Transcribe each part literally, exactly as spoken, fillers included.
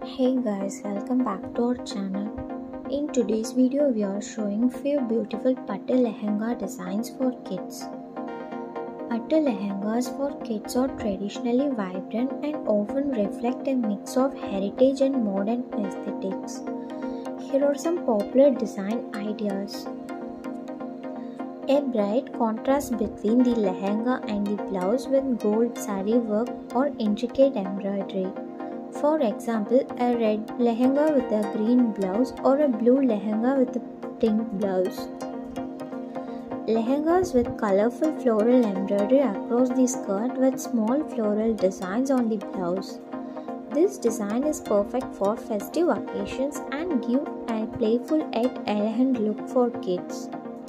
Hey guys, welcome back to our channel. In today's video we are showing few beautiful Pattu lehenga designs for kids. Pattu lehengas for kids are traditionally vibrant and often reflect a mix of heritage and modern aesthetics. Here are some popular design ideas. A bright contrast between the lehenga and the blouse with gold saree work or intricate embroidery. For example, a red lehenga with a green blouse or a blue lehenga with a pink blouse. Lehengas with colorful floral embroidery across the skirt with small floral designs on the blouse. This design is perfect for festive occasions and give a playful yet elegant look for kids.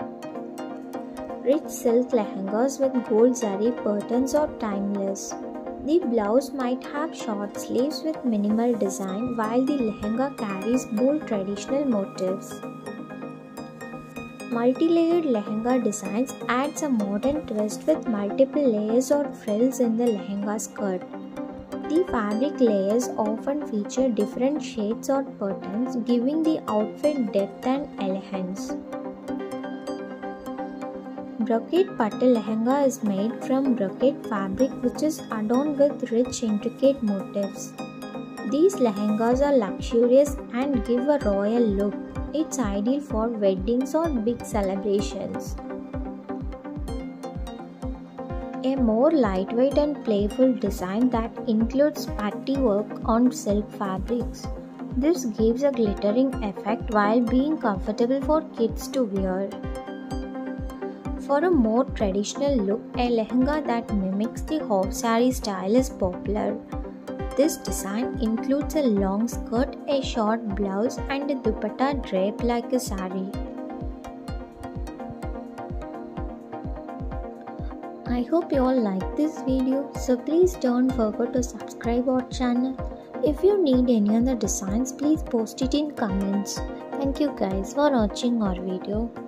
Rich silk lehengas with gold zari patterns are timeless. The blouse might have short sleeves with minimal design while the lehenga carries bold traditional motifs. Multi-layered lehenga designs adds a modern twist with multiple layers or frills in the lehenga skirt. The fabric layers often feature different shades or patterns, giving the outfit depth and elegance. Brocade Pattu lehenga is made from brocade fabric which is adorned with rich intricate motifs. These lehengas are luxurious and give a royal look. It's ideal for weddings or big celebrations. A more lightweight and playful design that includes patty work on silk fabrics. This gives a glittering effect while being comfortable for kids to wear. For a more traditional look, a lehenga that mimics the half saree style is popular. This design includes a long skirt, a short blouse, and a dupatta draped like a saree. I hope you all like this video, so please don't forget to subscribe our channel. If you need any other designs, please post it in comments. Thank you guys for watching our video.